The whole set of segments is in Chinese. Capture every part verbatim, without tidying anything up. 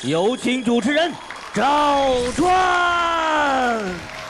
有请主持人赵传。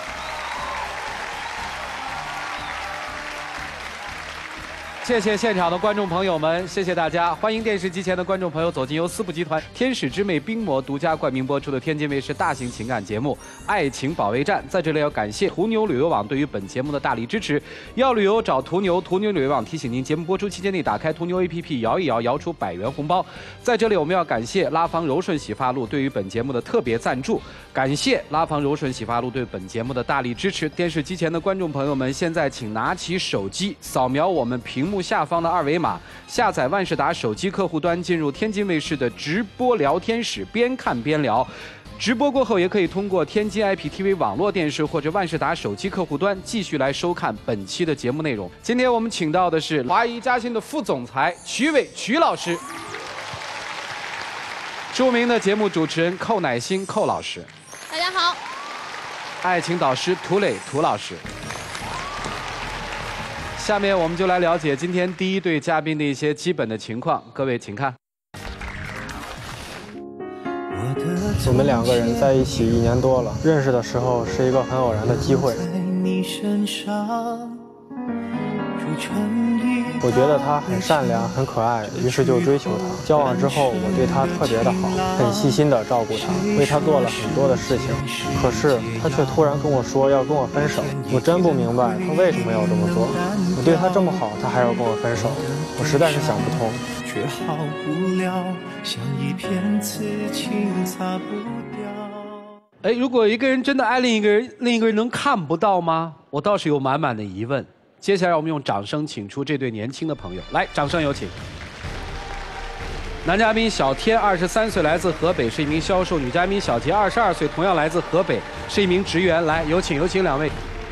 谢谢现场的观众朋友们，谢谢大家！欢迎电视机前的观众朋友走进由四部集团《天使之魅》冰魔独家冠名播出的天津卫视大型情感节目《爱情保卫战》。在这里要感谢途牛旅游网对于本节目的大力支持。要旅游找途牛，途牛旅游网提醒您，节目播出期间内打开途牛 A P P 摇一摇，摇出百元红包。在这里我们要感谢拉芳柔顺洗发露对于本节目的特别赞助，感谢拉芳柔顺洗发露对本节目的大力支持。电视机前的观众朋友们，现在请拿起手机，扫描我们屏幕下方的二维码，下载万事达手机客户端，进入天津卫视的直播聊天室，边看边聊。直播过后，也可以通过天津 I P T V 网络电视或者万事达手机客户端继续来收看本期的节目内容。今天我们请到的是华谊嘉信的副总裁曲伟曲老师，著名的节目主持人寇乃馨寇老师， 大家好， 爱情导师涂磊涂老师。下面我们就来了解今天第一对嘉宾的一些基本的情况，各位请看。 我们两个人在一起一年多了，认识的时候是一个很偶然的机会。我觉得他很善良，很可爱，于是就追求他。交往之后，我对他特别的好，很细心的照顾他，为他做了很多的事情。可是他却突然跟我说要跟我分手，我真不明白他为什么要这么做。我对他这么好，他还要跟我分手，我实在是想不通。却好不了，像一片刺青擦不掉。 哎，如果一个人真的爱另一个人，另一个人能看不到吗？我倒是有满满的疑问。接下来我们用掌声请出这对年轻的朋友，来，掌声有请。男嘉宾小天，二十三岁，来自河北，是一名销售；女嘉宾小杰，二十二岁，同样来自河北，是一名职员。来，有请有请两位，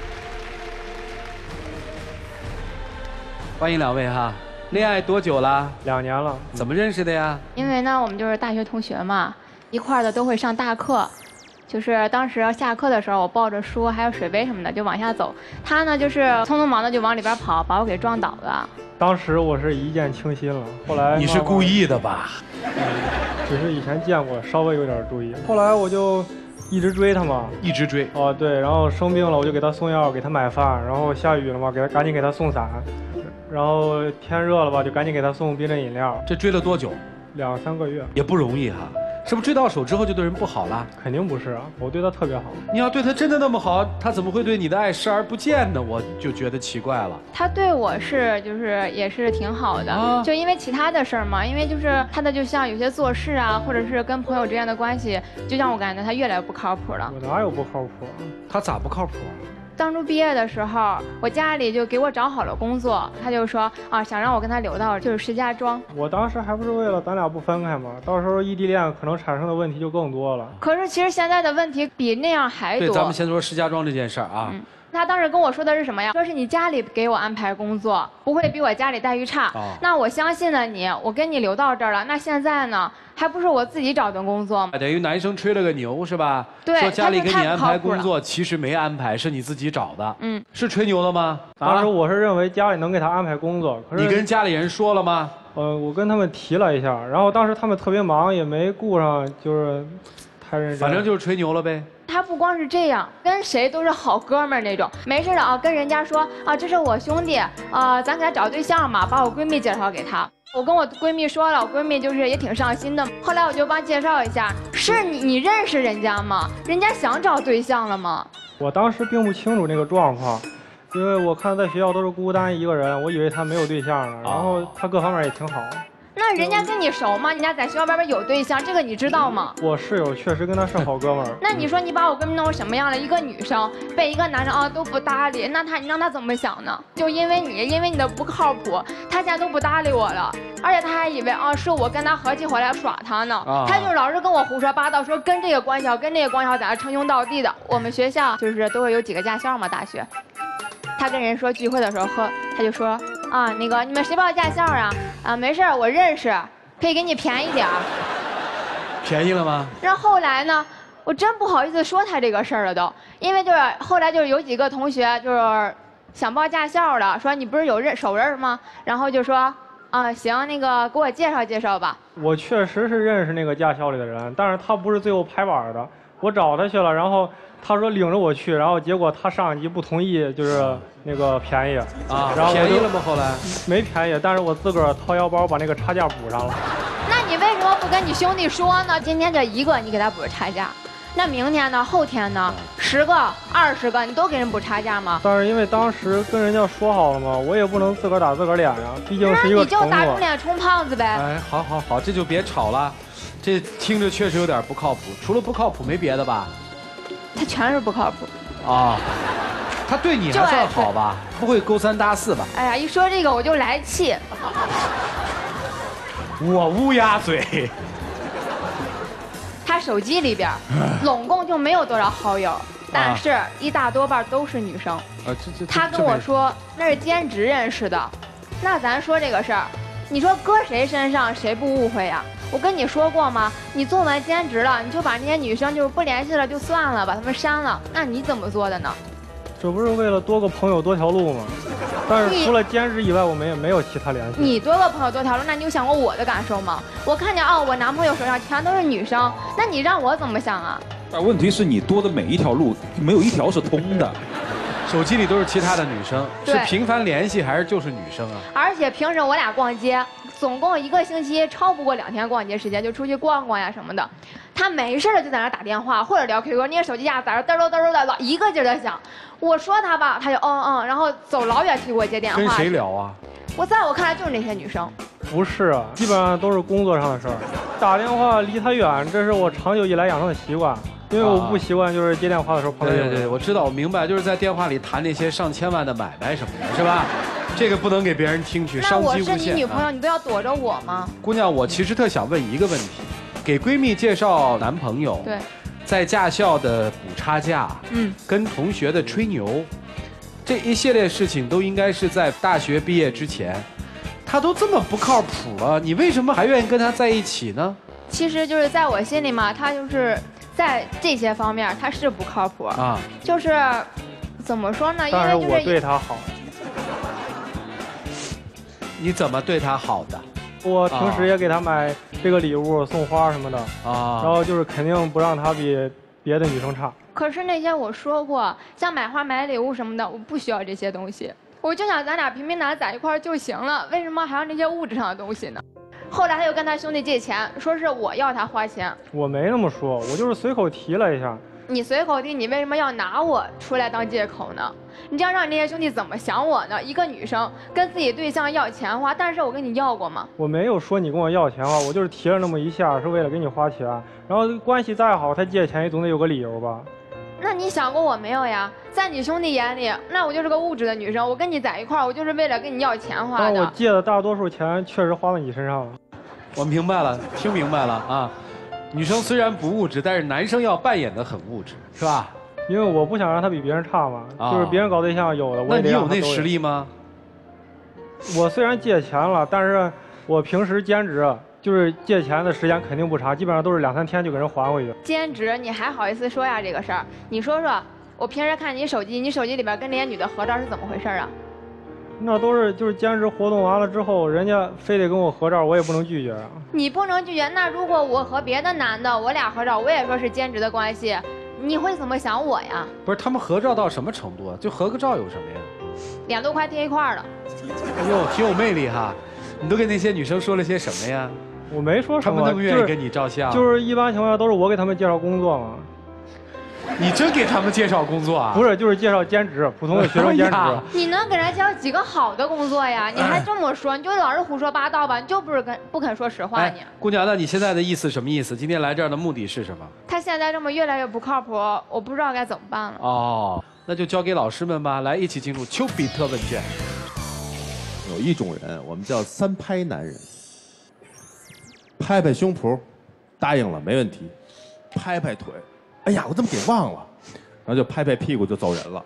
欢迎两位哈。恋爱多久了？ 两年了。 怎么认识的呀？ 因为呢，我们就是大学同学嘛，一块儿的都会上大课。就是当时下课的时候，我抱着书还有水杯什么的就往下走，他呢就是匆匆忙的就往里边跑，把我给撞倒了。 当时我是一见倾心了，后来你是故意的吧？ 只是以前见过，稍微有点注意。后来我就一直追他嘛， 一直追。 哦，对，然后生病了我就给他送药，给他买饭，然后下雨了嘛，给他赶紧给他送伞，然后天热了吧，就赶紧给他送冰镇饮料。 这追了多久？ 两三个月。 也不容易哈。是不是追到手之后就对人不好了？ 肯定不是啊，我对他特别好。 你要对他真的那么好，他怎么会对你的爱视而不见呢？我就觉得奇怪了。 他对我是就是也是挺好的，啊、就因为其他的事儿嘛，因为就是他的就像有些做事啊，或者是跟朋友之间的关系，就让我感觉他越来越不靠谱了。 我哪有不靠谱？ 他咋不靠谱啊？ 当初毕业的时候，我家里就给我找好了工作，他就说啊，想让我跟他留到就是石家庄。 我当时还不是为了咱俩不分开吗？到时候异地恋可能产生的问题就更多了。 可是其实现在的问题比那样还多。 对，咱们先说石家庄这件事儿啊。嗯， 他当时跟我说的是什么呀？说是你家里给我安排工作，不会比我家里待遇差。哦、那我相信了你，我跟你留到这儿了。那现在呢？还不是我自己找的工作吗？ 等于男生吹了个牛是吧？ 对， 说家里给你安排工作，其实没安排，是你自己找的。嗯，是吹牛了吗？ 当时我是认为家里能给他安排工作，可是你跟家里人说了吗？ 呃，我跟他们提了一下，然后当时他们特别忙，也没顾上，就是太认真。 反正就是吹牛了呗。 他不光是这样，跟谁都是好哥们儿那种，没事的啊，跟人家说啊，这是我兄弟啊，咱给他找对象嘛，把我闺蜜介绍给他。我跟我闺蜜说了，我闺蜜就是也挺上心的。后来我就帮介绍一下，是你你认识人家吗？人家想找对象了吗？ 我当时并不清楚那个状况，因为我看在学校都是孤单一个人，我以为他没有对象了，然后他各方面也挺好。 那人家跟你熟吗？人家在学校外边有对象，这个你知道吗？ 我室友确实跟他是好哥们儿。 那你说你把我闺蜜弄成什么样了？一个女生被一个男生啊都不搭理，那他你让他怎么想呢？就因为你，因为你的不靠谱，他现在都不搭理我了，而且他还以为啊是我跟他合计回来耍他呢，啊、他就老是跟我胡说八道，说跟这个关系好，跟这个关系好，在那称兄道弟的。我们学校就是都会有几个驾校嘛，大学。他跟人说聚会的时候喝，他就说啊那个你们谁报驾校啊？啊没事我认识。可以给你便宜点儿， 便宜了吗？ 然后后来呢，我真不好意思说他这个事儿了都，因为就是后来就是有几个同学就是想报驾校的，说你不是有认熟人吗？然后就说啊，行，那个给我介绍介绍吧。 我确实是认识那个驾校里的人，但是他不是最后拍板的。我找他去了，然后他说领着我去，然后结果他上级不同意，就是那个便宜啊， 然后便宜了吗？后来没便宜，但是我自个儿掏腰包把那个差价补上了。 那你为什么不跟你兄弟说呢？今天这一个你给他补差价，那明天呢？后天呢？十个、二十个，你都给人补差价吗？ 但是因为当时跟人家说好了嘛，我也不能自个儿打自个儿脸呀，毕竟是一个承诺。 那你就打肿脸充胖子呗。 哎，好好好，这就别吵了，这听着确实有点不靠谱。除了不靠谱没别的吧？ 他全是不靠谱。 啊，他对你还算好吧？不会勾三搭四吧？ 哎呀，一说这个我就来气。 我乌鸦嘴。 他手机里边，拢共就没有多少好友，但是一大多半都是女生。啊， 这这。 他跟我说那是兼职认识的，那咱说这个事儿，你说搁谁身上谁不误会呀？我跟你说过吗？你做完兼职了，你就把那些女生就是不联系了就算了，把她们删了。那你怎么做的呢？ 这不是为了多个朋友多条路吗？但是除了兼职以外，我们也没有其他联系。 你多个朋友多条路，那你有想过我的感受吗？我看见哦，我男朋友手上全都是女生，那你让我怎么想啊？ 但问题是你多的每一条路没有一条是通的。 手机里都是其他的女生，是频繁联系还是就是女生啊？ 而且平时我俩逛街，总共一个星期超不过两天逛街时间，就出去逛逛呀什么的。他没事了就在那打电话或者聊 Q Q， 那手机呀在那嘚嘚嘚嘚的，老一个劲儿的响。我说他吧，他就嗯嗯，然后走老远去给我接电话。 跟谁聊啊？ 我在我看来就是那些女生。 不是啊，基本上都是工作上的事儿。打电话离他远，这是我长久以来养成的习惯。因为我不习惯，就是接电话的时候碰到。 对对对，我知道，我明白，就是在电话里谈那些上千万的买卖什么的，是吧？这个不能给别人听取，商机无限。 那我是你女朋友，你都要躲着我吗？ 姑娘，我其实特想问一个问题，给闺蜜介绍男朋友， 对， 在驾校的补差价， 嗯， 跟同学的吹牛，这一系列事情都应该是在大学毕业之前。他都这么不靠谱了，你为什么还愿意跟他在一起呢？ 其实就是在我心里嘛，他就是在这些方面他是不靠谱啊，就是怎么说呢？因为就是我对他好。 你怎么对他好的？ 我平时也给他买这个礼物、送花什么的啊，然后就是肯定不让他比别的女生差。 可是那些我说过，像买花、买礼物什么的，我不需要这些东西。我就想咱俩平平淡淡在一块儿就行了，为什么还要那些物质上的东西呢？后来他又跟他兄弟借钱，说是我要他花钱。 我没那么说，我就是随口提了一下。 你随口提，你为什么要拿我出来当借口呢？你这样让你那些兄弟怎么想我呢？一个女生跟自己对象要钱花，但是我跟你要过吗？ 我没有说你跟我要钱花，我就是提了那么一下，是为了给你花钱。然后关系再好，他借钱也总得有个理由吧。 那你想过我没有呀？在你兄弟眼里，那我就是个物质的女生。我跟你在一块儿，我就是为了跟你要钱花的。 但我借的大多数钱确实花在你身上了。 我明白了，听明白了啊。女生虽然不物质，但是男生要扮演的很物质，是吧？ 因为我不想让他比别人差嘛，啊、就是别人搞对象有的，我也那你有那实力吗？ 我虽然借钱了，但是我平时兼职。就是借钱的时间肯定不长，基本上都是两三天就给人还回去。 兼职你还好意思说呀这个事儿？你说说，我平时看你手机，你手机里边跟那些女的合照是怎么回事啊？ 那都是就是兼职活动完了之后，人家非得跟我合照，我也不能拒绝啊。 你不能拒绝，那如果我和别的男的我俩合照，我也说是兼职的关系，你会怎么想我呀？ 不是，他们合照到什么程度啊？就合个照有什么呀？ 脸都快贴一块儿了。 哎呦，挺有魅力哈！你都跟那些女生说了些什么呀？ 我没说什么， 他们那么愿意跟你照相， 就是一般情况下都是我给他们介绍工作嘛。 你真给他们介绍工作啊？ 不是，就是介绍兼职，普通的学生兼职。 你能给人介绍几个好的工作呀？你还这么说，你就老是胡说八道吧？你就不是跟不肯说实话你。 姑娘，那你现在的意思什么意思？今天来这儿的目的是什么？ 他现在这么越来越不靠谱，我不知道该怎么办了。 哦，那就交给老师们吧，来一起进入丘比特问卷。 有一种人，我们叫三拍男人。拍拍胸脯，答应了没问题；拍拍腿，哎呀，我怎么给忘了？然后就拍拍屁股就走人了。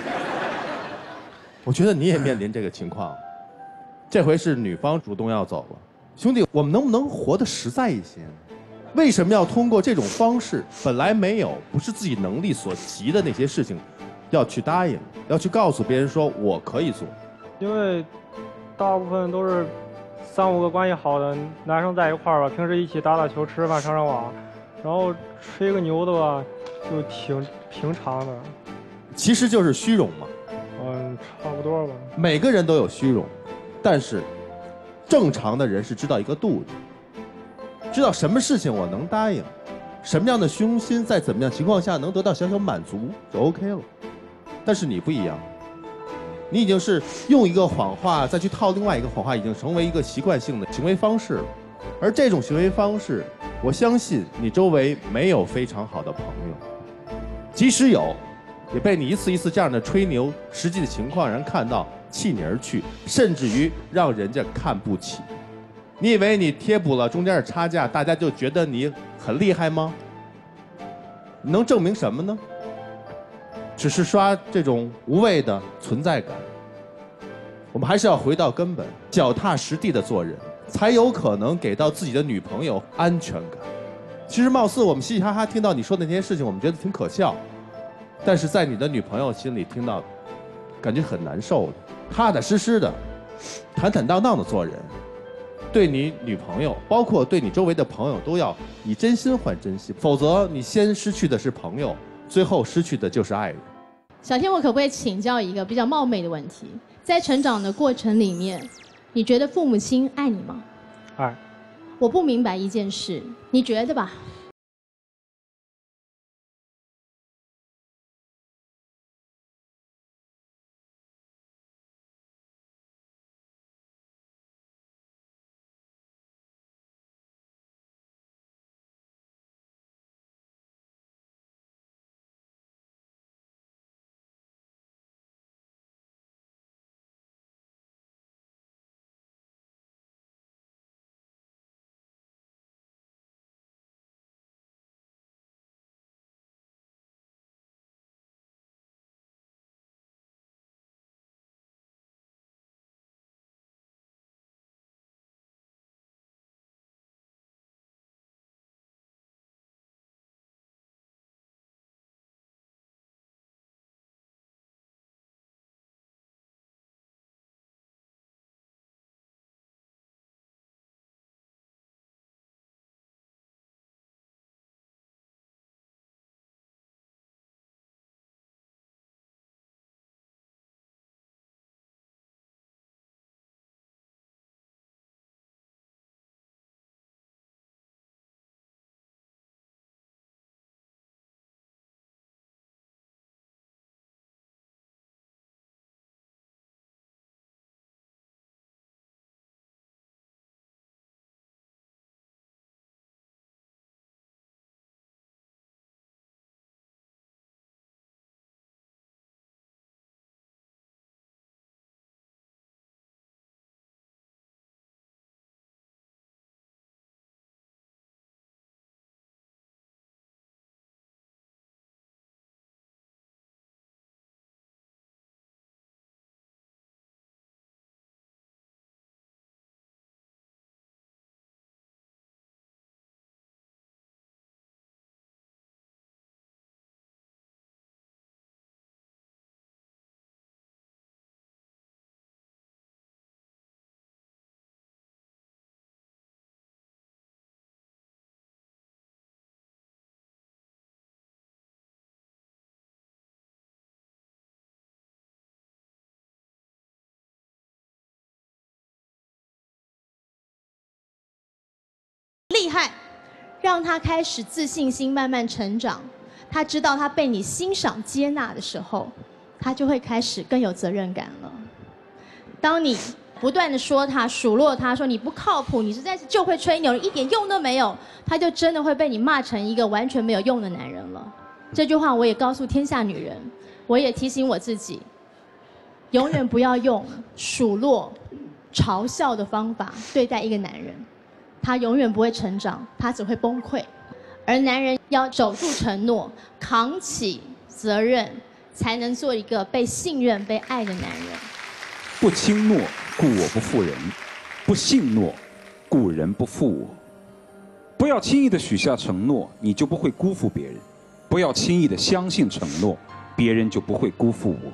我觉得你也面临这个情况，这回是女方主动要走了。兄弟，我们能不能活得实在一些呢？为什么要通过这种方式，本来没有、不是自己能力所及的那些事情，要去答应，要去告诉别人说我可以做？ 因为大部分都是三五个关系好的男生在一块儿吧，平时一起打打球、吃吃饭、上上网，然后吹个牛的吧，就挺平常的。 其实就是虚荣嘛。 嗯，差不多吧。 每个人都有虚荣，但是正常的人是知道一个度的，知道什么事情我能答应，什么样的虚荣心在怎么样情况下能得到小小满足就 OK 了。但是你不一样，你已经是用一个谎话再去套另外一个谎话，已经成为一个习惯性的行为方式了。而这种行为方式，我相信你周围没有非常好的朋友，即使有，也被你一次一次这样的吹牛，实际的情况让人看到弃你而去，甚至于让人家看不起。你以为你贴补了中间的差价，大家就觉得你很厉害吗？你能证明什么呢？只是刷这种无谓的存在感。我们还是要回到根本，脚踏实地的做人，才有可能给到自己的女朋友安全感。其实貌似我们嘻嘻哈哈听到你说的那些事情，我们觉得挺可笑，但是在你的女朋友心里听到，感觉很难受的。踏踏实实的，坦坦荡荡的做人，对你女朋友，包括对你周围的朋友，都要以真心换真心，否则你先失去的是朋友，最后失去的就是爱人。 小天，我可不可以请教一个比较冒昧的问题？在成长的过程里面，你觉得父母亲爱你吗？ 爱。 我不明白一件事，你觉得吧？厉害，让他开始自信心慢慢成长。他知道他被你欣赏接纳的时候，他就会开始更有责任感了。当你不断的说他、数落他，说你不靠谱，你实在是就会吹牛，一点用都没有，他就真的会被你骂成一个完全没有用的男人了。这句话我也告诉天下女人，我也提醒我自己，永远不要用数落、嘲笑的方法对待一个男人。他永远不会成长，他只会崩溃。而男人要守住承诺，扛起责任，才能做一个被信任、被爱的男人。 不轻诺，故我不负人；不信诺，故人不负我。不要轻易的许下承诺，你就不会辜负别人；不要轻易的相信承诺，别人就不会辜负我。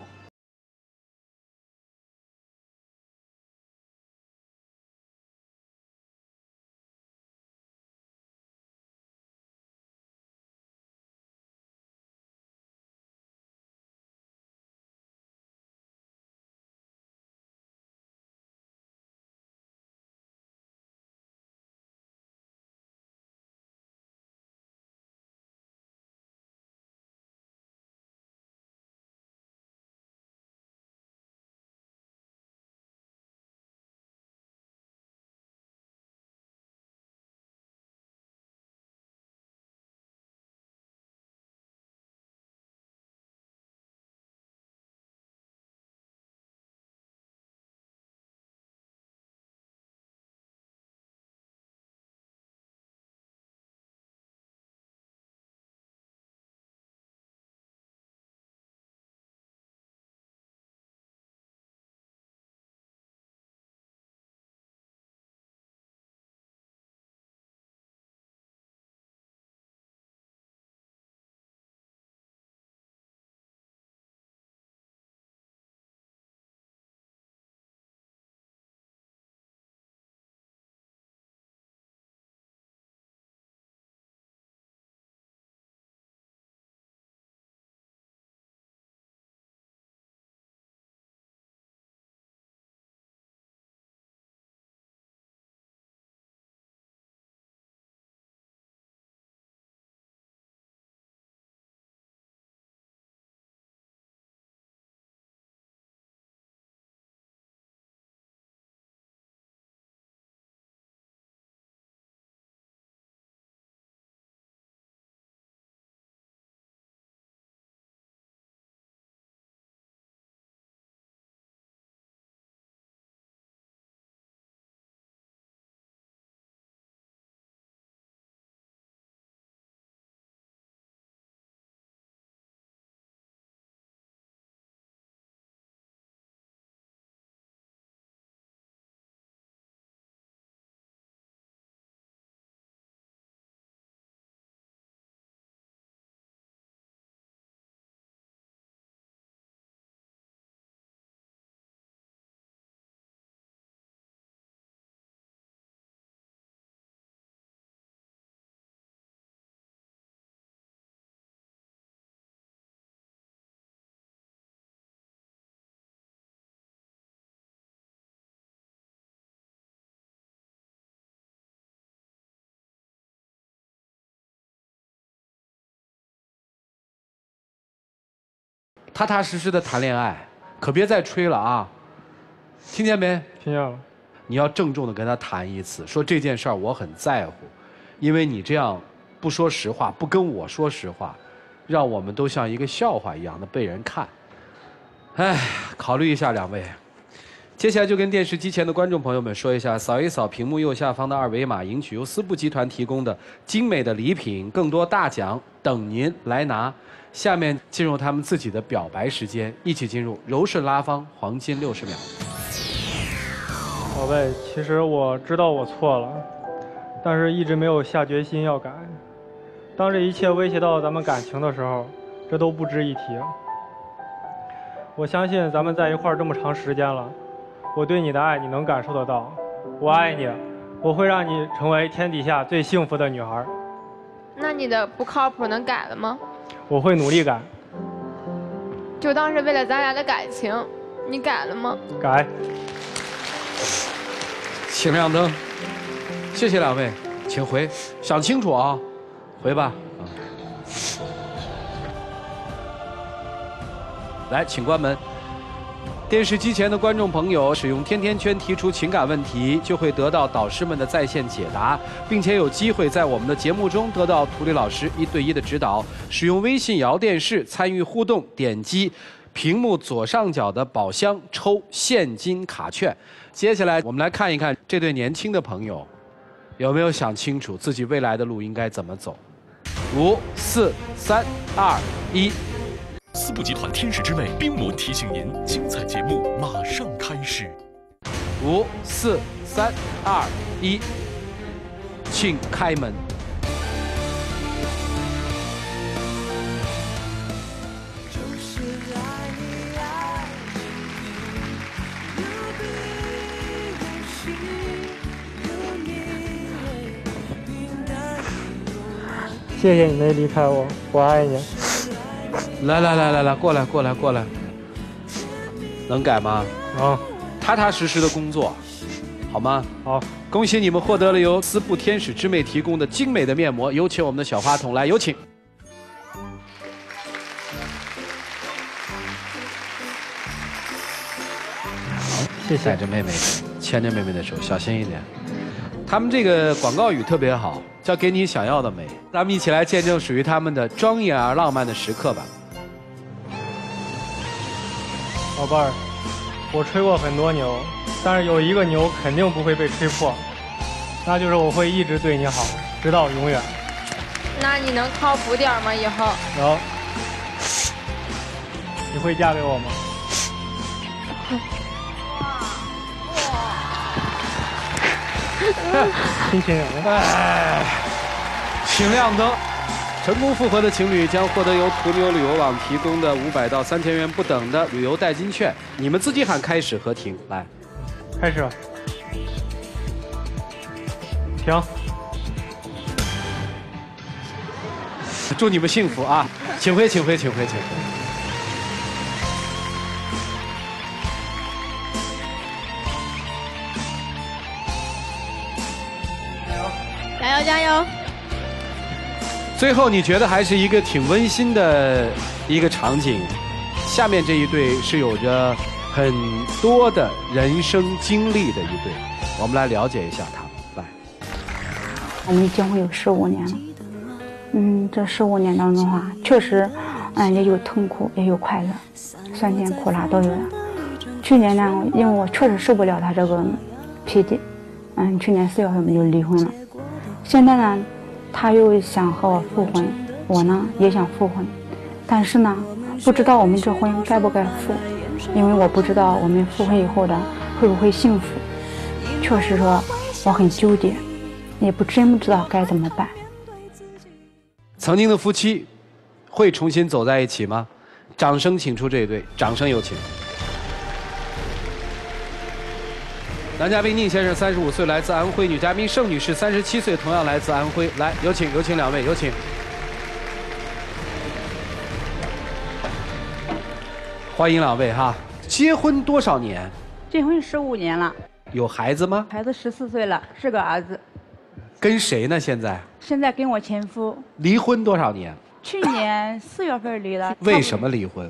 踏踏实实的谈恋爱，可别再吹了啊！听见没？ 听见了。 你要郑重的跟他谈一次，说这件事儿我很在乎，因为你这样不说实话，不跟我说实话，让我们都像一个笑话一样的被人看。哎，考虑一下两位。接下来就跟电视机前的观众朋友们说一下，扫一扫屏幕右下方的二维码，赢取由丝布集团提供的精美的礼品，更多大奖等您来拿。下面进入他们自己的表白时间，一起进入柔顺拉芳黄金六十秒。 宝贝，其实我知道我错了，但是一直没有下决心要改。当这一切威胁到咱们感情的时候，这都不值一提。我相信咱们在一块儿这么长时间了，我对你的爱你能感受得到。我爱你，我会让你成为天底下最幸福的女孩。 那你的不靠谱能改了吗？ 我会努力改。 就当是为了咱俩的感情，你改了吗？ 改。 请亮灯，谢谢两位，请回，想清楚啊，回吧。啊，来，请关门。电视机前的观众朋友，使用天天圈提出情感问题，就会得到导师们的在线解答，并且有机会在我们的节目中得到涂磊老师一对一的指导。使用微信摇电视参与互动，点击屏幕左上角的宝箱抽现金卡券。接下来我们来看一看这对年轻的朋友，有没有想清楚自己未来的路应该怎么走？五、四、三、二、一。 丝布集团天使之美冰魔提醒您，精彩节目马上开始。 五、四、三、二、一，请开门。 谢谢你没离开我，我爱你。 来来来来来，过来过来过来，能改吗？ 能。 踏踏实实的工作，好吗？ 好。 恭喜你们获得了由丝布天使之妹提供的精美的面膜，有请我们的小花筒来，有请。 好，谢谢。 带着妹妹，牵着妹妹的手，小心一点。他们这个广告语特别好，叫给你想要的美。咱们一起来见证属于他们的庄严而浪漫的时刻吧。 宝贝儿，我吹过很多牛，但是有一个牛肯定不会被吹破，那就是我会一直对你好，直到永远。 那你能靠谱点吗？以后能。你会嫁给我吗？亲亲人， 哎，请亮灯。成功复合的情侣将获得由途牛旅游网提供的五百到三千元不等的旅游代金券。你们自己喊开始和停，来， 开始，停。 祝你们幸福啊！请回，请回，请回，请回。 加油加油！ 最后，你觉得还是一个挺温馨的一个场景。下面这一对是有着很多的人生经历的一对，我们来了解一下他们。来， 我们结婚有十五年了，嗯，这十五年当中啊，确实，嗯，也有痛苦，也有快乐，酸甜苦辣都有的。去年呢，因为我确实受不了他这个脾气，嗯，去年四月份我们就离婚了。现在呢，他又想和我复婚，我呢也想复婚，但是呢，不知道我们这婚该不该复，因为我不知道我们复婚以后的会不会幸福。确实说我很纠结，也不真不知道该怎么办。 曾经的夫妻会重新走在一起吗？掌声请出这一对，掌声有请。男嘉宾宁先生三十五岁，来自安徽；女嘉宾盛女士三十七岁，同样来自安徽。来，有请，有请两位，有请。欢迎两位哈！结婚多少年？ 结婚十五年了。 有孩子吗？ 孩子十四岁了，是个儿子。 跟谁呢？现在？ 现在跟我前夫。 离婚多少年？ 去年四月份离了。 为什么离婚？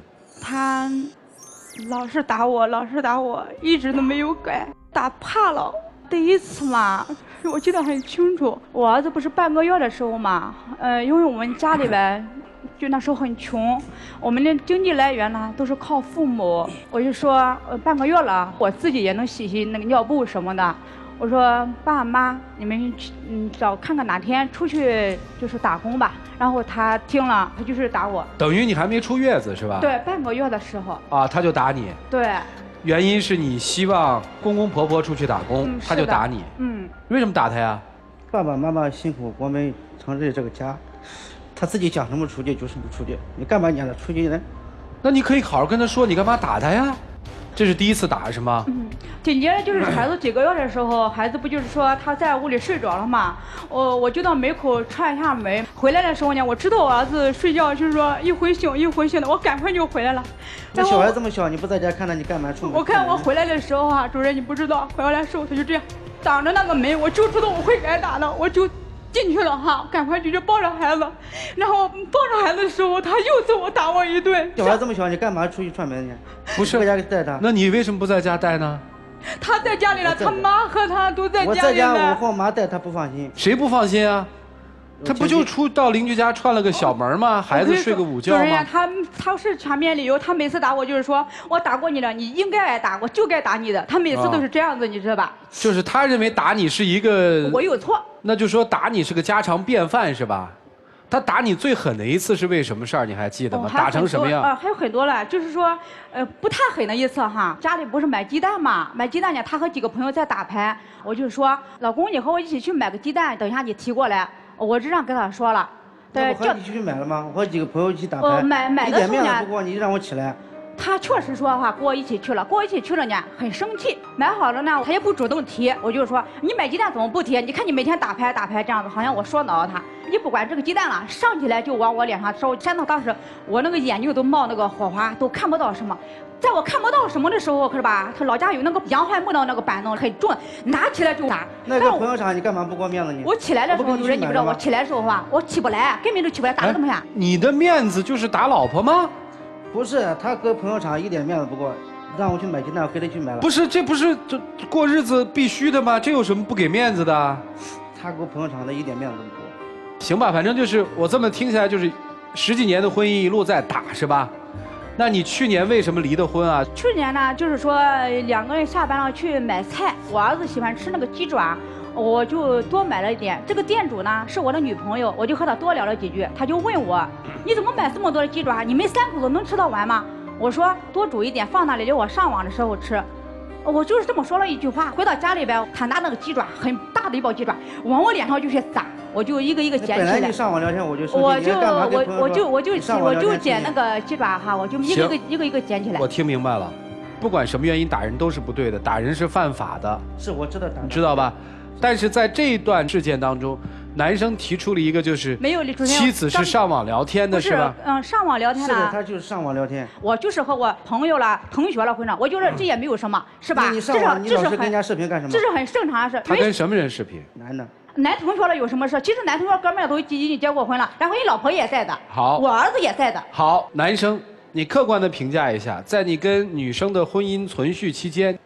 他老是打我，老是打我，一直都没有改，打怕了。第一次嘛，我记得很清楚，我儿子不是半个月的时候嘛，呃，因为我们家里边就那时候很穷，我们的经济来源呢都是靠父母。我就说，呃，半个月了，我自己也能洗洗那个尿布什么的。我说爸妈，你们去嗯找看看哪天出去就是打工吧。然后他听了，他就是打我。 等于你还没出月子是吧？ 对，半个月的时候。 啊，他就打你。 对。 原因是你希望公公婆婆出去打工， 嗯、 他就打你。 嗯。 为什么打他呀？ 爸爸妈妈辛苦，我们成立这个家，他自己讲什么出去就什么出去，你干嘛撵他出去呢？ 那你可以好好跟他说，你干嘛打他呀？这是第一次打是吗？ 嗯，紧接着就是孩子几个月的时候，孩子不就是说他在屋里睡着了嘛？我我就到门口串一下门，回来的时候呢，我知道我儿子睡觉就是说一会醒一会醒的，我赶快就回来了。 那小孩这么小，你不在家看他，你干嘛出门？ 我看我回来的时候啊，主任你不知道，回来的时候他就这样挡着那个门，我就知道我会挨打的，我就进去了哈，赶快就去抱着孩子，然后抱着孩子的时候，他又揍我打我一顿。 小孩这么小，你干嘛出去串门去？ 不是在家给带他。 那你为什么不在家带呢？ 他在家里了，他妈和他都在家里。 我在家，我和我妈带，他不放心。 谁不放心啊？他不就出到邻居家串了个小门吗？孩子睡个午觉吗？ 主任，他他是全面理由，他每次打我就是说我打过你了，你应该挨打，我就该打你的。他每次都是这样子，你知道吧？ 就是他认为打你是一个我有错， 那就说打你是个家常便饭是吧？他打你最狠的一次是为什么事儿？你还记得吗？打成什么样？ 啊，还有很多了，就是说，呃，不太狠的一次哈。家里不是买鸡蛋嘛，买鸡蛋呢，他和几个朋友在打牌，我就说，老公，你和我一起去买个鸡蛋，等一下你提过来。我这样跟他说了。 对，我和你去买了吗？我和几个朋友一起打牌。 呃，买买的时候呢， 一点面子不过，你让我起来。 他确实说话，跟我一起去了，跟我一起去了呢，很生气。买好了呢，他也不主动提，我就说你买鸡蛋怎么不提？你看你每天打牌打牌这样子，好像我说恼他。你不管这个鸡蛋了，上起来就往我脸上烧，扇到当时我那个眼睛都冒那个火花，都看不到什么。在我看不到什么的时候，可是吧，他老家有那个洋槐木的那个板凳很重，拿起来就打。 那个朋友场你干嘛不给我面子你？ 我起来的时候，主任你不知道，我起来的时候啊，我起不来，根本就起不来，打得这么下。 你的面子就是打老婆吗？ 不是，他搁朋友场一点面子不过，让我去买鸡蛋，我跟他去买了。 不是，这不是这过日子必须的吗？这有什么不给面子的？ 他给我朋友场的一点面子都不过。 行吧，反正就是我这么听起来就是十几年的婚姻一路在打是吧？那你去年为什么离的婚啊？ 去年呢，就是说两个人下班了去买菜，我儿子喜欢吃那个鸡爪，我就多买了一点。这个店主呢是我的女朋友，我就和她多聊了几句，她就问我，你怎么买这么多的鸡爪？你们三口子能吃得完吗？我说多煮一点放那里，留我上网的时候吃。我就是这么说了一句话。回到家里边，他拿那个鸡爪，很大的一包鸡爪，往我脸上就去砸，我就一个一个捡起来。 本来你上网聊天，我就说我就我我就我就我就捡那个鸡爪哈，我就一个一个一个一个捡起来。 我听明白了，不管什么原因打人都是不对的，打人是犯法的。 是我知道打， 你知道吧？但是在这一段事件当中，男生提出了一个就是没有妻子是上网聊天的是吧？ 嗯，上网聊天了。是的，他就是上网聊天。 我就是和我朋友了、同学了混上，我觉得这也没有什么，是吧？ 你上网，你老是跟人家视频干什么？ 这是很正常的事。 他跟什么人视频？ 男的。 男同学了有什么事？其实男同学哥们儿都已经结过婚了，然后你老婆也在的。 好。 我儿子也在的。 好，男生，你客观的评价一下，在你跟女生的婚姻存续期间。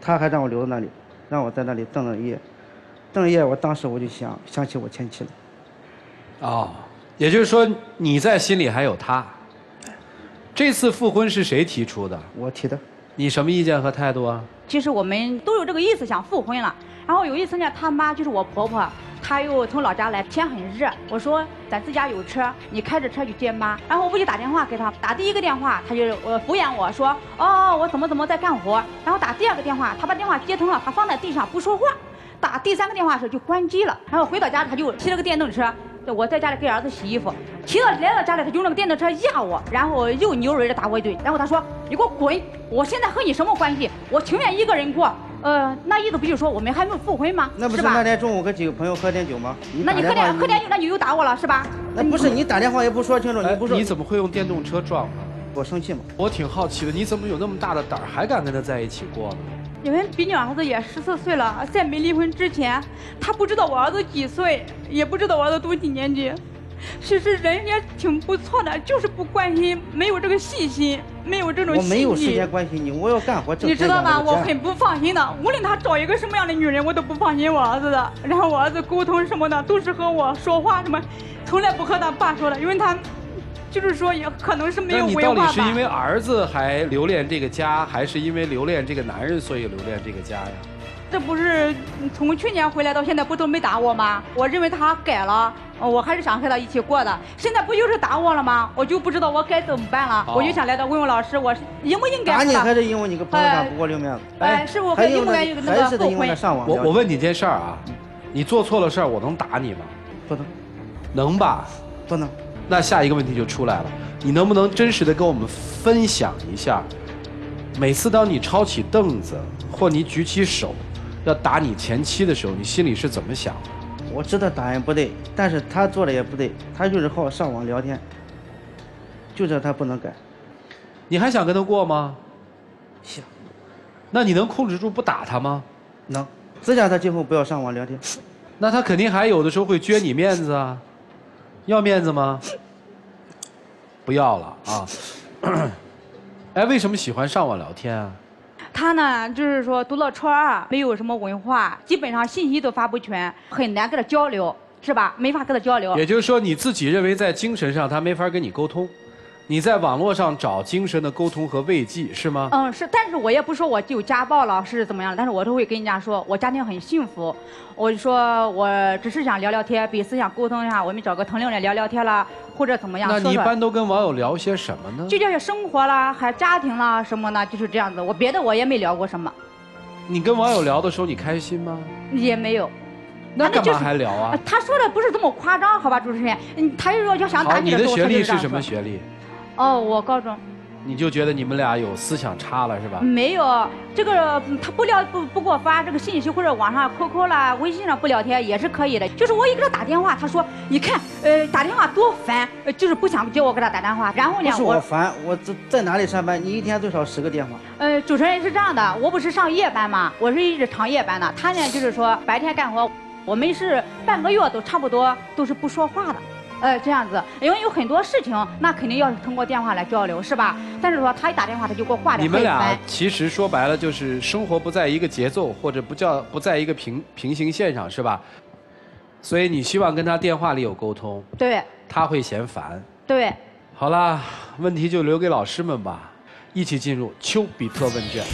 他还让我留在那里，让我在那里瞪了一夜，瞪了一夜，我当时我就想想起我前妻了。 哦，也就是说你在心里还有他。这次复婚是谁提出的？ 我提的。 你什么意见和态度啊？ 其实我们都有这个意思，想复婚了。然后有一次呢，他妈就是我婆婆，她又从老家来，天很热，我说咱自家有车，你开着车去接妈。然后我就打电话给她，打第一个电话，她就呃敷衍我说，哦，我怎么怎么在干活。然后打第二个电话，她把电话接通了，她放在地上不说话。打第三个电话的时候就关机了。然后回到家，她就骑了个电动车。我在家里给儿子洗衣服，骑到来到家里，他就用那个电动车压我，然后又牛人的打我一顿。然后他说：“你给我滚！我现在和你什么关系？我情愿一个人过。”呃，那意思不就是说我们还没有复婚吗？ 那不是那天中午跟几个朋友喝点酒吗？ 那你喝点喝点酒，那你又打我了是吧？ 那不是你打电话也不说清楚，你不说你怎么会用电动车撞他？ 我生气嘛。 我挺好奇的，你怎么有那么大的胆儿，还敢跟他在一起过呢？ 因为比你儿子也十四岁了，在没离婚之前，他不知道我儿子几岁，也不知道我儿子读几年级。其实人也挺不错的，就是不关心，没有这个细心，没有这种细腻。 我没有时间关心你，我要干活。 你知道吗？我很不放心的，无论他找一个什么样的女人，我都不放心我儿子的。然后我儿子沟通什么的，都是和我说话什么，从来不和他爸说的，因为他就是说也可能是没有文化吧。 那你到底是因为儿子还留恋这个家，还是因为留恋这个男人所以留恋这个家呀？ 这不是从去年回来到现在不都没打我吗？我认为他改了，我还是想和他一起过的。现在不就是打我了吗？我就不知道我该怎么办了。哦、我就想来到问问老师，我是应不应该？ 打你还是因为你个朋友上不过六面子？ 哎，是我应不该有那个后悔？ 我我问你件事儿啊，你做错了事儿，我能打你吗？ 不能。 能吧？ 不能。 那下一个问题就出来了，你能不能真实的跟我们分享一下，每次当你抄起凳子或你举起手要打你前妻的时候，你心里是怎么想的？ 我知道答案不对，但是他做的也不对，他就是好上网聊天，就这他不能改。 你还想跟他过吗？ 想。 那你能控制住不打他吗？ 能。只叫他今后不要上网聊天。 那他肯定还有的时候会撅你面子啊，要面子吗？不要了啊。哎，为什么喜欢上网聊天啊？ 他呢，就是说读了初二，没有什么文化，基本上信息都发不全，很难跟他交流，是吧？没法跟他交流。 也就是说，你自己认为在精神上他没法跟你沟通，你在网络上找精神的沟通和慰藉，是吗？ 嗯，是，但是我也不说我有家暴了是怎么样的，但是我都会跟人家说我家庭很幸福，我就说我只是想聊聊天，彼此想沟通一下，我们找个同龄人聊聊天啦，或者怎么样。 那你一般都跟网友聊些什么呢？ 就聊些生活啦，还家庭啦什么呢，就是这样子。我别的我也没聊过什么。 你跟网友聊的时候，你开心吗？ 也没有。 那干嘛还聊啊？ 他说的不是这么夸张，好吧，主持人。嗯，他就说要想打你的时候， 你的学历是什么学历？ 哦，我高中。 你就觉得你们俩有思想差了是吧？ 没有，这个他不聊不不给我发这个信息，或者网上 Q Q 啦、微信上不聊天也是可以的。就是我一给他打电话，他说你看，呃，打电话多烦，呃，就是不想叫我给他打电话。然后呢， 不是我烦，我在在哪里上班？你一天最少十个电话。 呃，主持人是这样的，我不是上夜班嘛，我是一直长夜班的。他呢就是说白天干活，我们是半个月都差不多都是不说话的。呃，这样子，因为有很多事情，那肯定要通过电话来交流，是吧？但是说他一打电话，他就给我挂掉。 你们俩其实说白了就是生活不在一个节奏，或者不叫不在一个平平行线上，是吧？所以你希望跟他电话里有沟通， 对， 他会嫌烦， 对。 好啦，问题就留给老师们吧，一起进入丘比特问卷。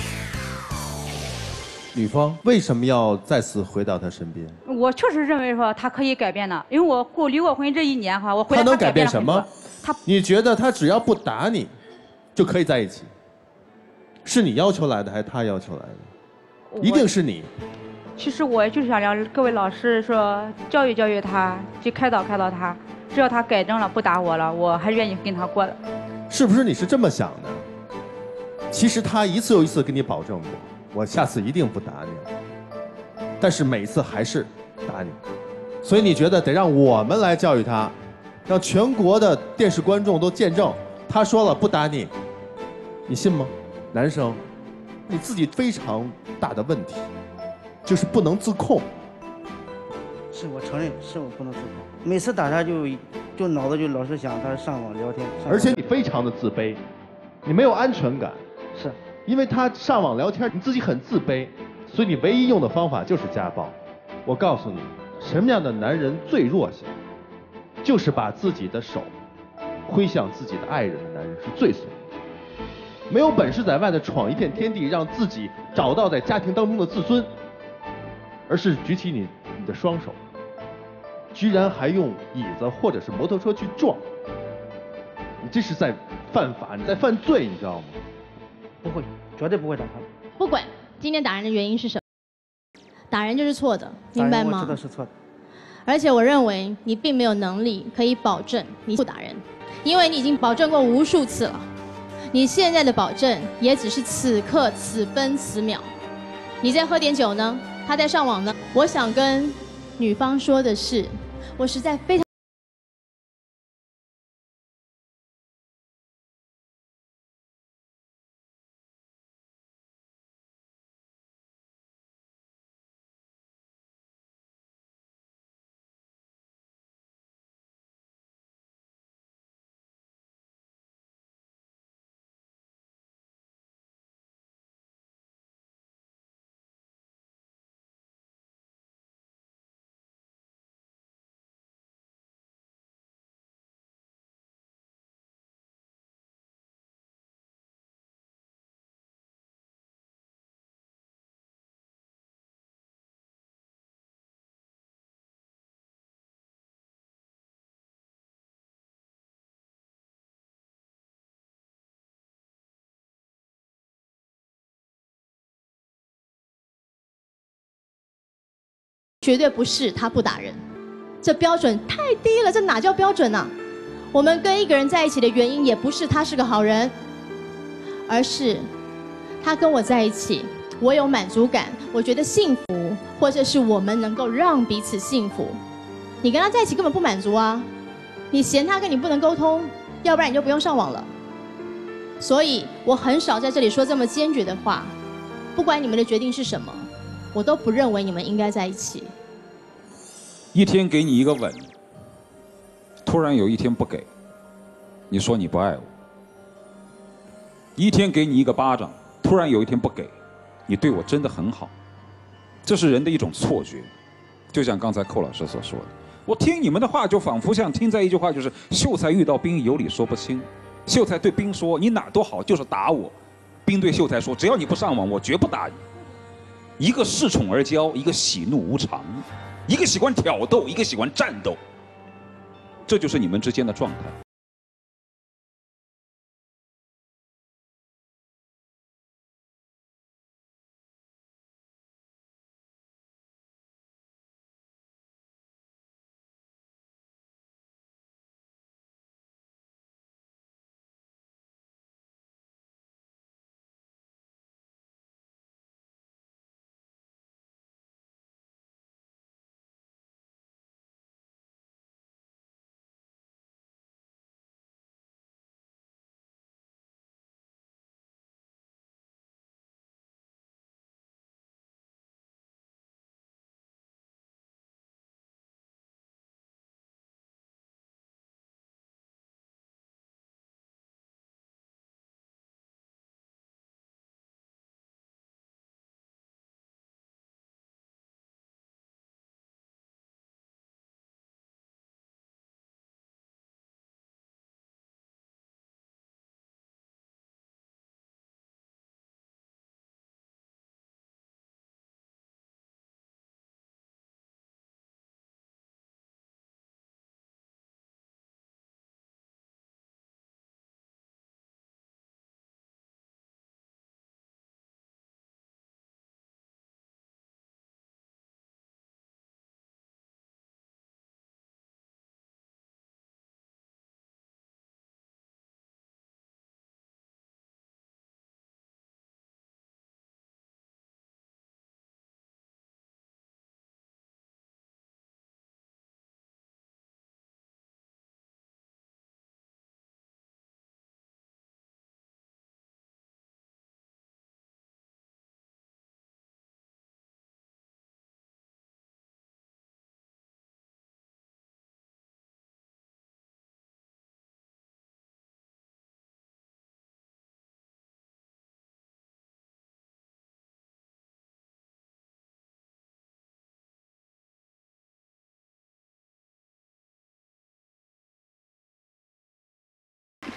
女方为什么要再次回到他身边？ 我确实认为说他可以改变的，因为我过离过婚这一年哈，我回来他能改变什么？ 他你觉得他只要不打你，就可以在一起？是你要求来的还是他要求来的？一定是你。 其实我就是想让各位老师说教育教育他，去开导开导他，只要他改正了不打我了，我还愿意跟他过的。 是不是你是这么想的？其实他一次又一次跟你保证过。我下次一定不打你，但是每次还是打你，所以你觉得得让我们来教育他，让全国的电视观众都见证，他说了不打你，你信吗？男生，你自己非常大的问题，就是不能自控。 是我承认，是我不能自控。每次打他就就脑子就老是想他上网聊天， 而且你非常的自卑，你没有安全感。 是。 因为他上网聊天，你自己很自卑，所以你唯一用的方法就是家暴。我告诉你，什么样的男人最弱小？就是把自己的手挥向自己的爱人的男人是最怂的。没有本事在外头闯一片天地，让自己找到在家庭当中的自尊，而是举起你你的双手，居然还用椅子或者是摩托车去撞，你这是在犯法，你在犯罪，你知道吗？ 不会，绝对不会打他。 不管今天打人的原因是什么，打人就是错的，明白吗？ 我知道是错的。 而且我认为你并没有能力可以保证你不打人，因为你已经保证过无数次了。你现在的保证也只是此刻此分此秒。你在喝点酒呢，他在上网呢。我想跟女方说的是，我实在非常。绝对不是他不打人，这标准太低了，这哪叫标准啊？我们跟一个人在一起的原因，也不是他是个好人，而是他跟我在一起，我有满足感，我觉得幸福，或者是我们能够让彼此幸福。你跟他在一起根本不满足啊，你嫌他跟你不能沟通，要不然你就不用上网了。所以我很少在这里说这么坚决的话，不管你们的决定是什么，我都不认为你们应该在一起。 一天给你一个吻，突然有一天不给，你说你不爱我。一天给你一个巴掌，突然有一天不给，你对我真的很好。这是人的一种错觉，就像刚才寇老师所说的，我听你们的话就仿佛像听在一句话，就是秀才遇到兵有理说不清。秀才对兵说，你哪都好，就是打我。兵对秀才说，只要你不上网，我绝不打你。一个恃宠而骄，一个喜怒无常，一个喜欢挑逗，一个喜欢战斗，这就是你们之间的状态。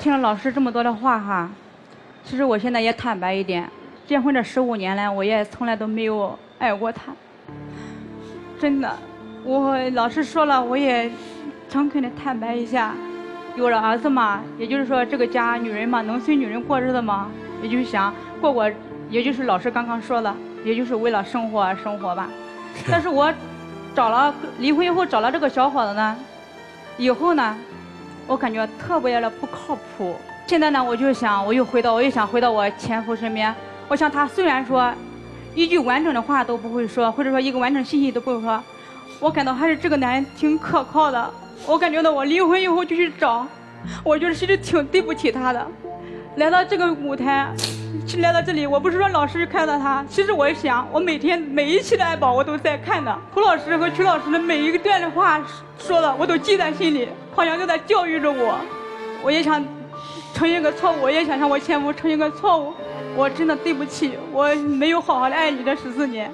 听了老师这么多的话哈，其实我现在也坦白一点，结婚这十五年来，我也从来都没有爱过他。真的，我老师说了，我也诚恳的坦白一下，有了儿子嘛，也就是说这个家女人嘛，能随女人过日子嘛，也就是想过过，也就是老师刚刚说了，也就是为了生活而生活吧。但是我找了离婚以后找了这个小伙子呢，以后呢，我感觉特别的不靠谱。现在呢，我就想，我又回到，我又想回到我前夫身边。我想他虽然说一句完整的话都不会说，或者说一个完整信息都不会说，我感到还是这个男人挺可靠的。我感觉到我离婚以后就去找，我觉得其实挺对不起他的。来到这个舞台，来到这里，我不是说老师看到他，其实我想，我每天每一期的爱宝我都在看的，涂老师和曲老师的每一段的话说的，我都记在心里，好像就在教育着我。我也想承认个错误，我也想向我前夫承认个错误，我真的对不起，我没有好好的爱你这十四年。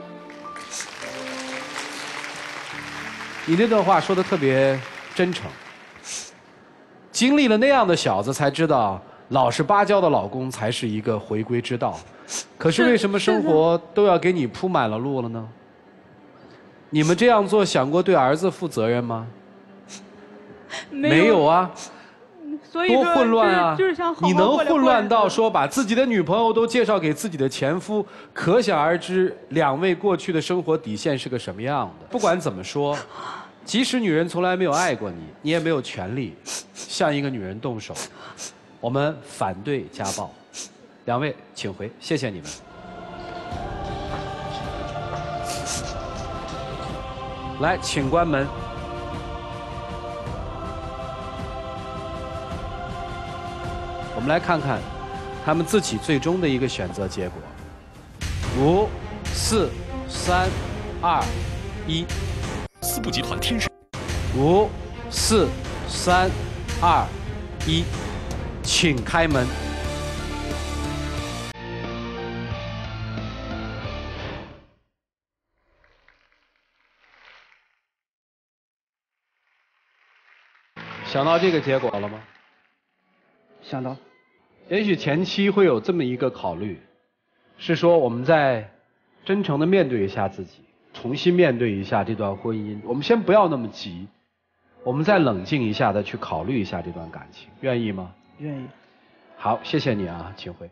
你那段话说的特别真诚，经历了那样的小子才知道，老实巴交的老公才是一个回归之道。可是为什么生活都要给你铺满了路了呢？你们这样做想过对儿子负责任吗？没有啊。 所以多混乱啊！ 就是想好好你能过混乱到说把自己的女朋友都介绍给自己的前夫，可想而知两位过去的生活底线是个什么样的。不管怎么说，即使女人从来没有爱过你，你也没有权利向一个女人动手。我们反对家暴。两位请回，谢谢你们。来，请关门。我们来看看他们自己最终的一个选择结果。五、四、三、二、一。 四部集团天使。 五、四、三、二、一，请开门。想到这个结果了吗？ 想到。 也许前期会有这么一个考虑，是说我们再真诚的面对一下自己，重新面对一下这段婚姻。我们先不要那么急，我们再冷静一下的去考虑一下这段感情，愿意吗？ 愿意。 好，谢谢你啊，请回。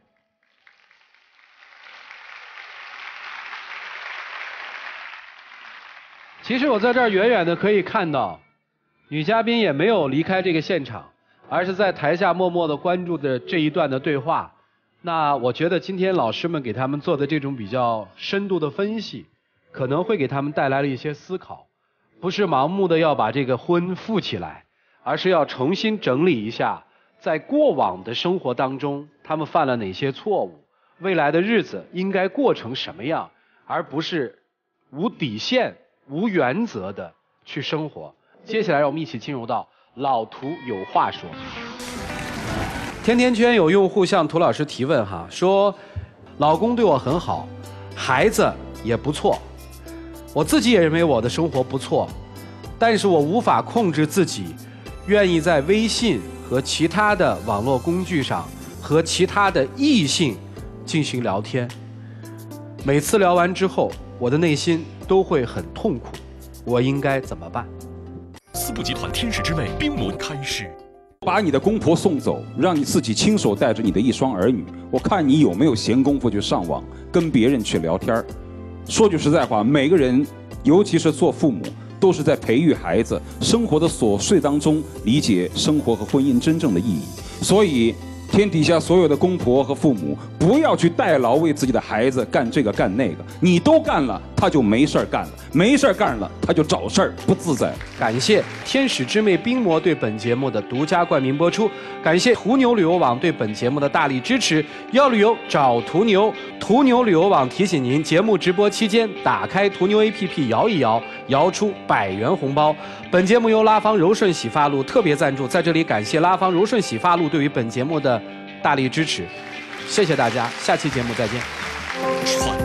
其实我在这儿远远的可以看到，女嘉宾也没有离开这个现场，而是在台下默默的关注着这一段的对话。那我觉得今天老师们给他们做的这种比较深度的分析，可能会给他们带来了一些思考，不是盲目的要把这个婚富起来，而是要重新整理一下，在过往的生活当中，他们犯了哪些错误，未来的日子应该过成什么样，而不是无底线、无原则的去生活。接下来让我们一起进入到老涂有话说。甜甜圈有用户向涂老师提问哈，说老公对我很好，孩子也不错，我自己也认为我的生活不错，但是我无法控制自己，愿意在微信和其他的网络工具上和其他的异性进行聊天。每次聊完之后，我的内心都会很痛苦，我应该怎么办？ 四部集团天使之味冰魔开始。 把你的公婆送走，让你自己亲手带着你的一双儿女，我看你有没有闲工夫去上网跟别人去聊天。说句实在话，每个人，尤其是做父母，都是在培育孩子生活的琐碎当中理解生活和婚姻真正的意义。所以天底下所有的公婆和父母，不要去代劳为自己的孩子干这个干那个，你都干了，他就没事儿干了，没事儿干了，他就找事儿，不自在。 感谢天使之妹冰魔对本节目的独家冠名播出，感谢途牛旅游网对本节目的大力支持。要旅游找途牛，途牛旅游网提醒您，节目直播期间打开途牛 A P P 摇一摇，摇出百元红包。本节目由拉芳柔顺洗发露特别赞助，在这里感谢拉芳柔顺洗发露对于本节目的大力支持，谢谢大家，下期节目再见。